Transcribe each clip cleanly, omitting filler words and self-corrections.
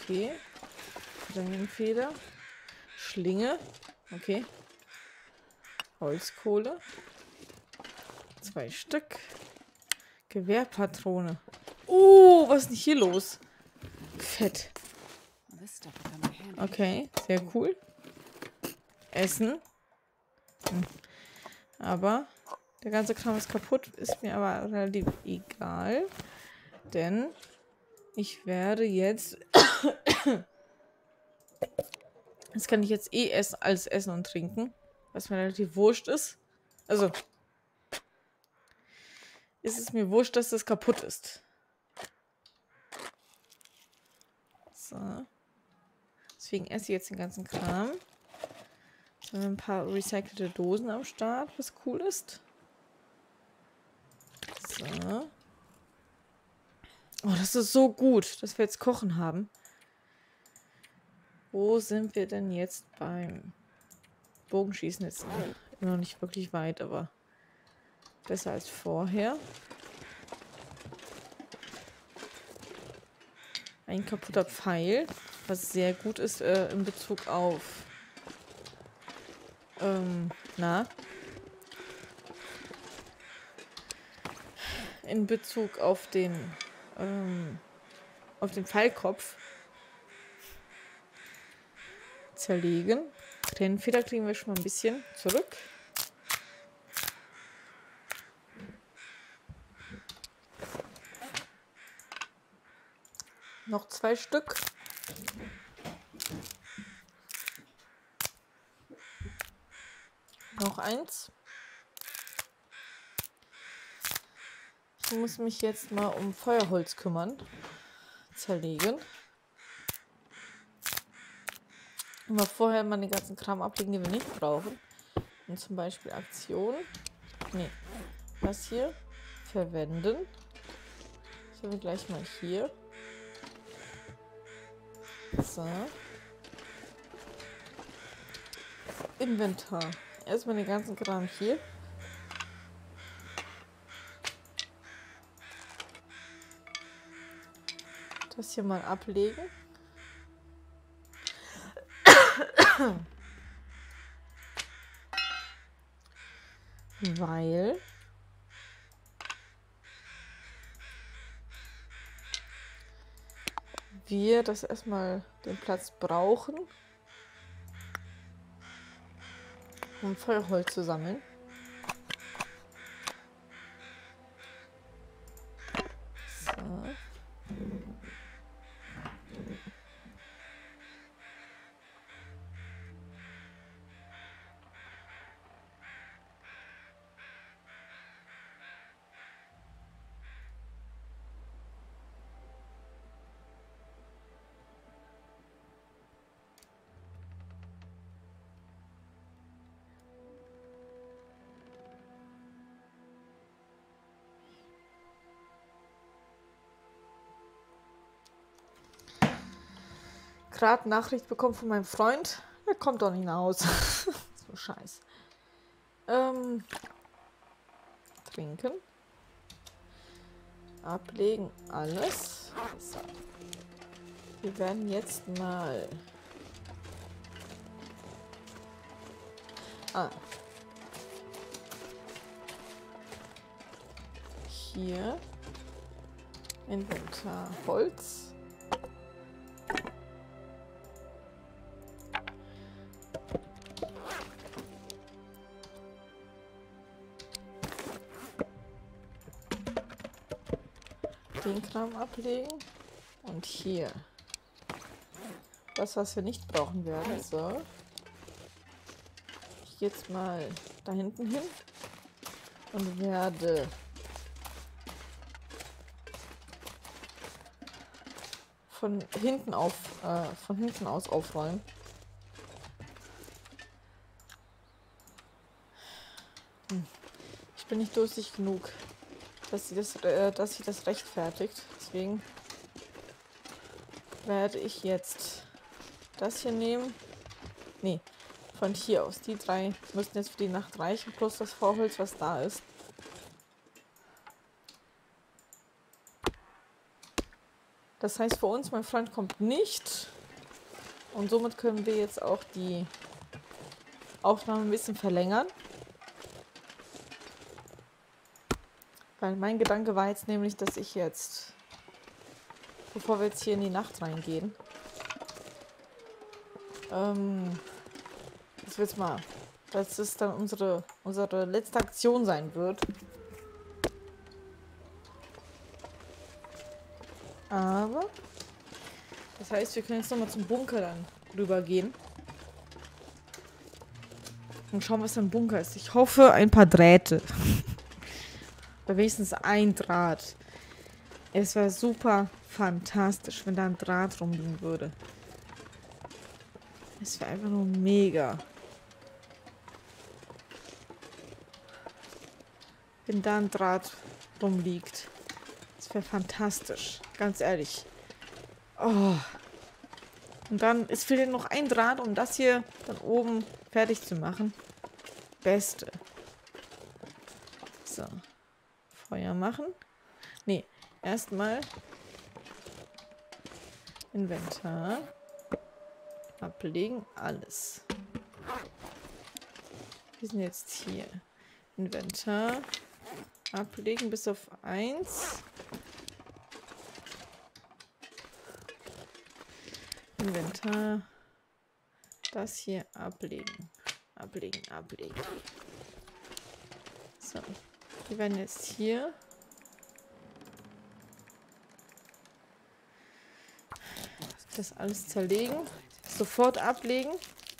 Okay. Drängenfeder. Schlinge. Okay. Holzkohle. 2 Stück. Gewehrpatrone. Oh, was ist denn hier los? Fett. Okay, sehr cool. Essen. Aber der ganze Kram ist kaputt. Ist mir aber relativ egal. Denn ich werde jetzt... Das kann ich jetzt eh alles essen und trinken. Was mir relativ wurscht ist. Also... ist es mir wurscht, dass das kaputt ist. So. Deswegen esse ich jetzt den ganzen Kram. Jetzt haben wir ein paar recycelte Dosen am Start, was cool ist. So. Oh, das ist so gut, dass wir jetzt Kochen haben. Wo sind wir denn jetzt beim Bogenschießen? Jetzt immer noch nicht wirklich weit, aber besser als vorher. Ein kaputter Pfeil, was sehr gut ist in Bezug auf in Bezug auf den Pfeilkopf zerlegen. Den Feder kriegen wir schon mal ein bisschen zurück. Noch 2 Stück. Noch 1. Ich muss mich jetzt mal um Feuerholz kümmern. Zerlegen. Mal vorher mal den ganzen Kram ablegen, den wir nicht brauchen. Und zum Beispiel Aktion. Nee. Das hier. Verwenden. Das haben wir gleich mal hier. So. Inventar. Erstmal den ganzen Kram hier. Das hier mal ablegen. Weil wir das erstmal den Platz brauchen, um Feuerholz zu sammeln. So. Gerade Nachricht bekommen von meinem Freund. Er kommt doch nicht nach Hause. So scheiß. Trinken. Ablegen. Alles. So. Wir werden jetzt mal... Hier. Inventar. Holz. Den Kram ablegen. Und hier. Das, was wir nicht brauchen werden. So. Ich gehe jetzt mal da hinten hin. Und werde von hinten aus aufräumen. Ich bin nicht durstig genug, dass sie das rechtfertigt. Deswegen werde ich jetzt das hier nehmen. Nee, von hier aus. Die 3 müssten jetzt für die Nacht reichen, plus das Vorholz, was da ist. Das heißt, für uns, mein Freund kommt nicht. Und somit können wir jetzt auch die Aufnahme ein bisschen verlängern. Weil mein Gedanke war jetzt nämlich, dass ich jetzt, bevor wir jetzt hier in die Nacht reingehen, das wird's mal, dass es dann unsere letzte Aktion sein wird. Aber das heißt, wir können jetzt nochmal zum Bunker dann rübergehen. Und schauen, was im Bunker ist. Ich hoffe, ein paar Drähte. Oder wenigstens ein Draht. Es wäre super fantastisch, wenn da ein Draht rumliegen würde. Es wäre einfach nur mega. Wenn da ein Draht rumliegt. Das wäre fantastisch. Ganz ehrlich. Oh. Und dann ist fehlt noch ein Draht, um das hier dann oben fertig zu machen. Beste. So. Feuer machen. Nee, erstmal Inventar. Ablegen, alles. Wir sind jetzt hier. Inventar. Ablegen bis auf 1. Inventar. Das hier ablegen. Ablegen. So. Wir werden jetzt hier das alles zerlegen. Sofort ablegen.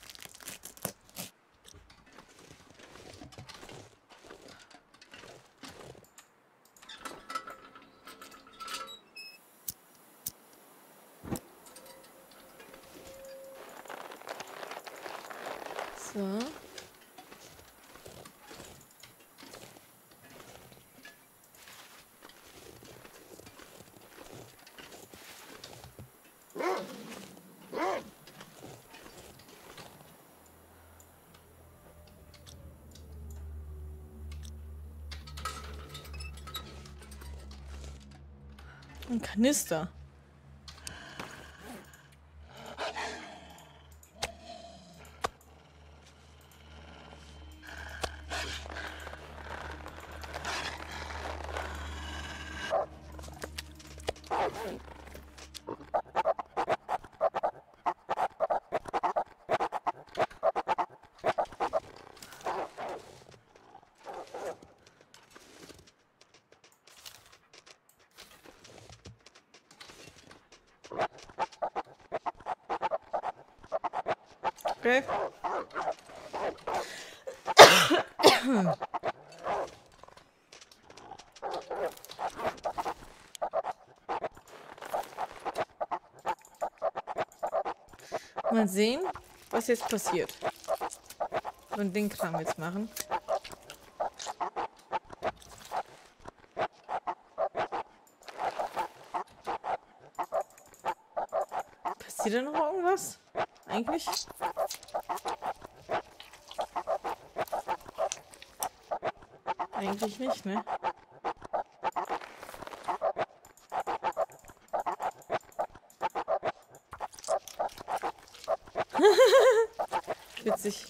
So. Ein Kanister. Okay. Mal sehen, was jetzt passiert. Und den Kram jetzt machen. Passiert da noch irgendwas? Eigentlich? Eigentlich nicht, ne? Witzig.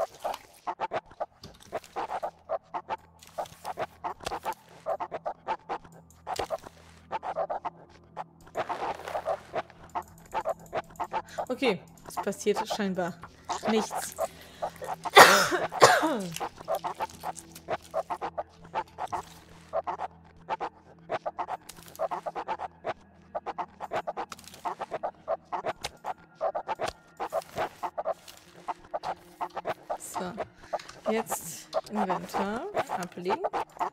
Okay, es passiert scheinbar nichts. So, jetzt Inventar ablegen.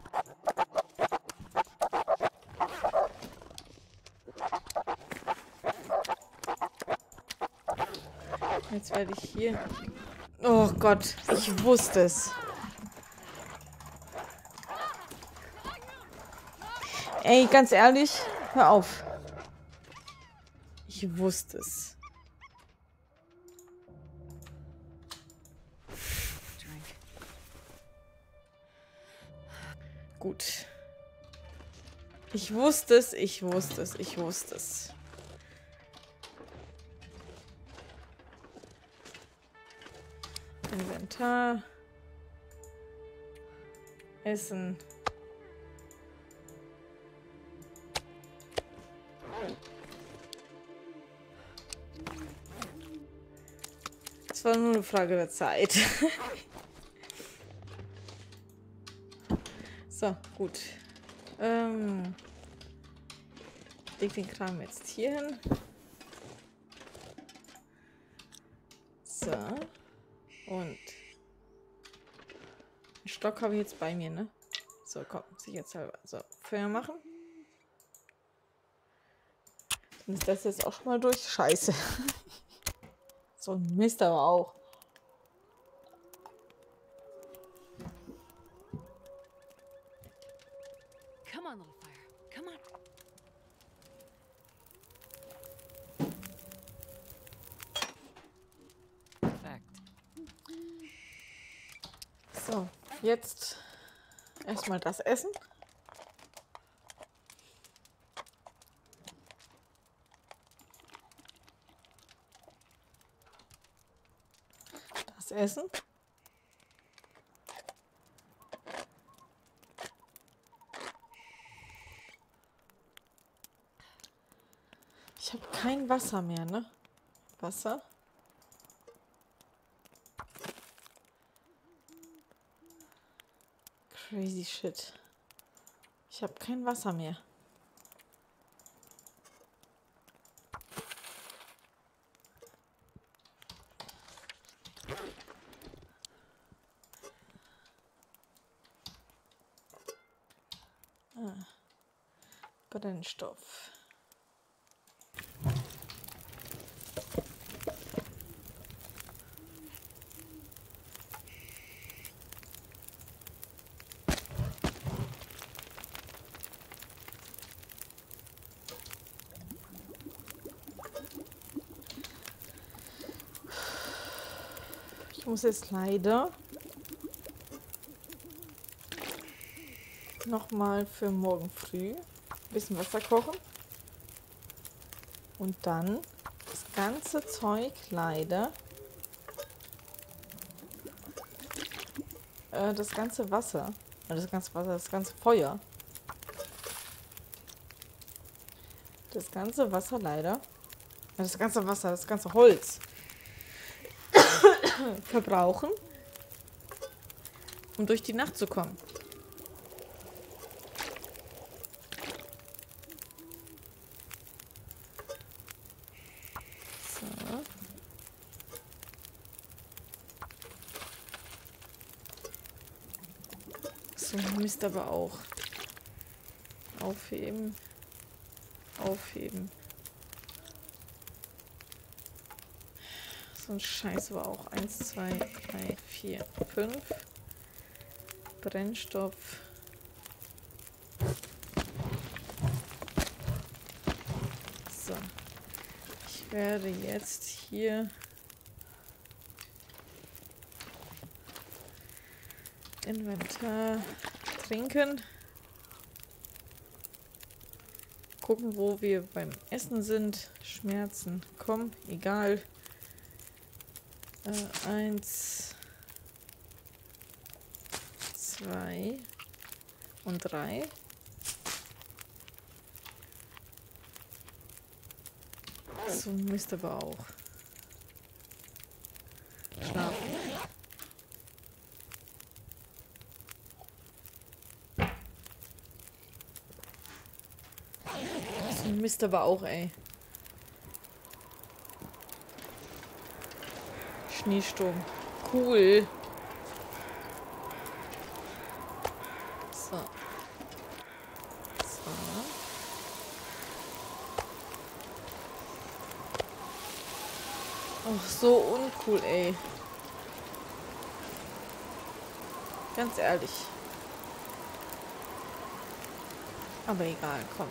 Jetzt werde ich hier... Oh Gott, ich wusste es. Ey, ganz ehrlich, hör auf. Ich wusste es. Gut. Ich wusste es. Inventar. Essen. Es war nur eine Frage der Zeit. So, gut. Leg den Kram jetzt hier hin. So. Und den Stock habe ich jetzt bei mir, ne? So, komm, sicherheitshalber. So, Feuer machen. Dann ist das jetzt auch schon mal durch. Scheiße. So ein Mist aber auch. Come on, little fire. Come on. Perfekt. So, jetzt erstmal das Essen. Das Essen. Ich habe kein Wasser mehr, ne? Wasser. Crazy shit. Ich habe kein Wasser mehr. Brennstoff. Ich muss jetzt leider nochmal für morgen früh ein bisschen Wasser kochen und dann das ganze Zeug leider, das ganze Wasser, das ganze Feuer, das ganze Wasser leider, das ganze Wasser, das ganze Holz verbrauchen, um durch die Nacht zu kommen. So, Mist aber auch. Aufheben. Aufheben. So ein Scheiß war auch. 1, 2, 3, 4, 5. Brennstoff. So. Ich werde jetzt hier Inventar trinken. Gucken, wo wir beim Essen sind. Schmerzen. Komm, egal. 1, 2 und 3. So ein Mist aber auch. Schlafen. So ein Mist aber auch, ey. Schneesturm. Cool. So. So. Oh, so uncool, ey. Ganz ehrlich. Aber egal, komm.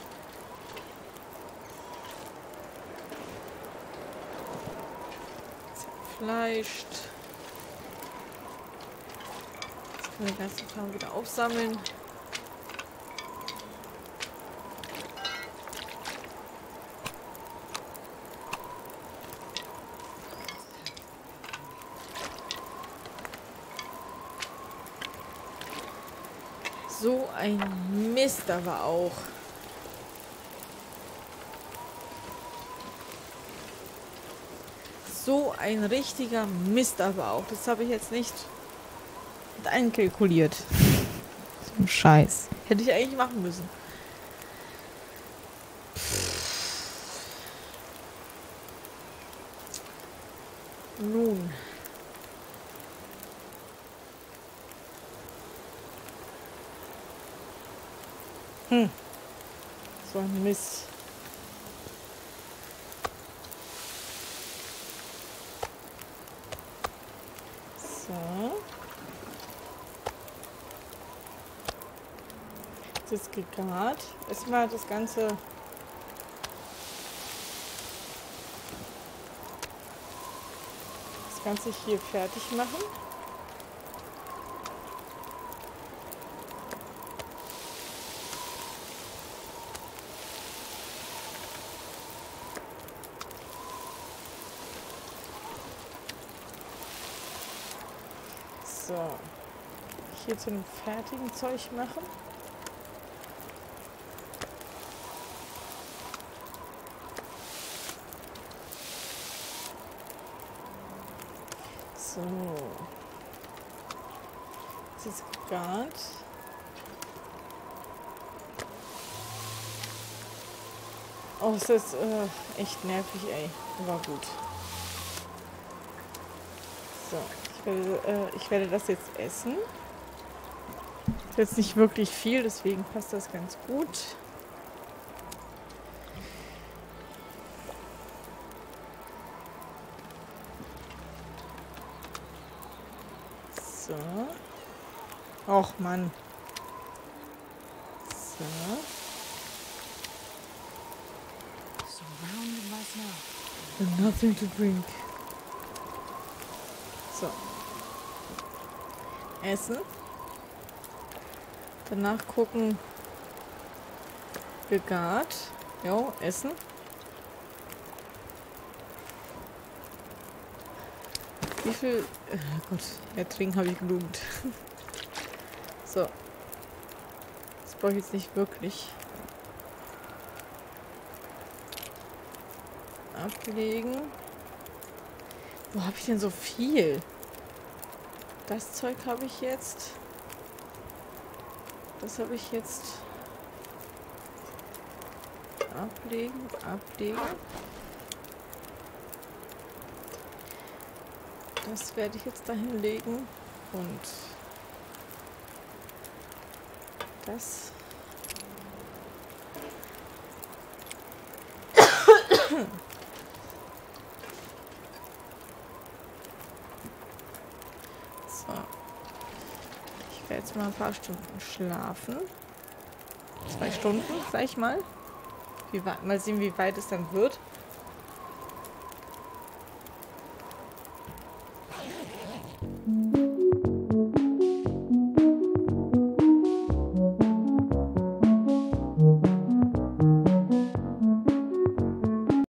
Zerfleischt. Jetzt können wir den ganzen Kram wieder aufsammeln. So ein Mist aber auch. So ein richtiger Mist aber auch. Das habe ich jetzt nicht mit einkalkuliert. So ein Scheiß. Hätte ich eigentlich machen müssen. Nun. So ein Mist. So. Jetzt ist gegart. Erstmal das Ganze hier fertig machen. So. Hier zu einem fertigen Zeug machen. So. Jetzt ist es gegart. Oh, es ist echt nervig, ey. Aber gut. So, ich werde das jetzt essen. Ist jetzt nicht wirklich viel, deswegen passt das ganz gut. So. Och, Mann. So. Surrounded by snow. And nothing to drink. So. Essen. Danach gucken. Gegart. Jo, essen. Wie viel... Gott, ja, trinken habe ich genug. So. Das brauche ich jetzt nicht wirklich. Ablegen. Wo habe ich denn so viel? Das Zeug habe ich jetzt. Das habe ich jetzt. Ablegen, ablegen. Das werde ich jetzt dahin legen. Und das. So. Ich werde jetzt mal ein paar Stunden schlafen. 2 Stunden, sag ich mal. Mal sehen, wie weit es dann wird.